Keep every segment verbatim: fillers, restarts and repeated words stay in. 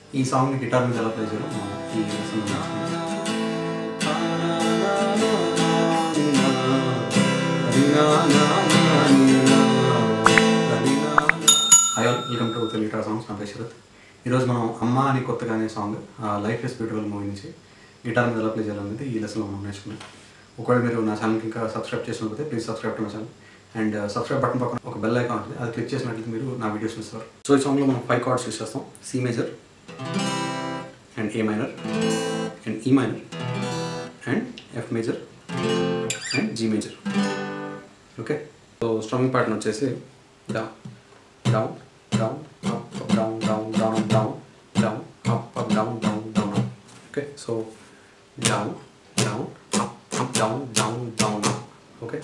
ఈ సాంగ్ని గిటార్ మీద ఎలా ప్లే చేయాలో మనం ఈ లెసన్లో నేర్చుకుందాం. Hi all, welcome to Telugu guitar songs. నా పేరు శరత్. ఈరోజు మనం అమ్మ అని కొత్తగా అనే song life is beautiful movie నుంచి గిటార్ మీద ఎలా ప్లే చేయాలనేది ఈ లెసన్లో మనం నేర్చుకున్నాం. ఒకవేళ మీరు నా ఛానల్కి ఇంకా సబ్స్క్రైబ్ చేసినట్లయితే please subscribe to my channel and subscribe button పక్కన ఒక బెల్ ఐకాన్ ఉంటుంది, అది క్లిక్ చేసినట్లయితే మీరు నా వీడియోస్ చూస్తారు. సో ఈ సాంగ్లో మనం ఫైవ్ కార్డ్స్ యూస్ చేస్తాం. C major and A minor and E minor and F major and G major. Okay, so strumming pattern వచ్చేసి down down down up up down down down down down up up down down down up. Okay, so down down up up down down down up. Okay,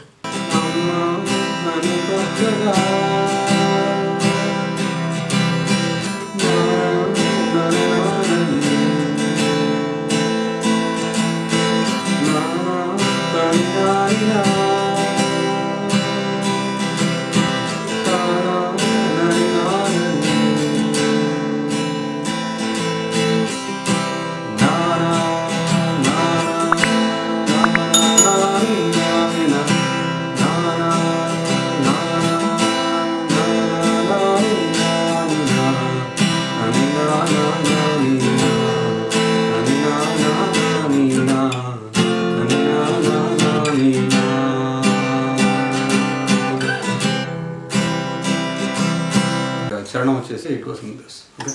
చరణం వచ్చేసి it was in this. Okay,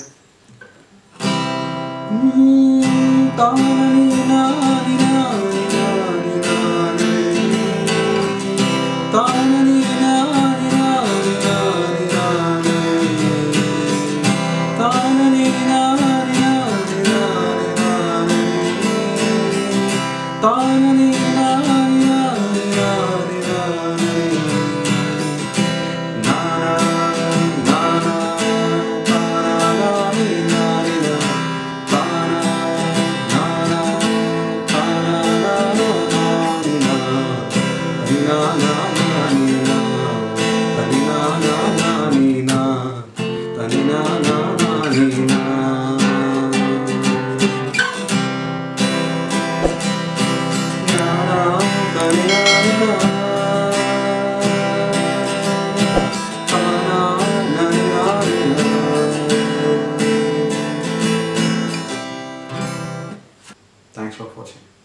Thanks for watching.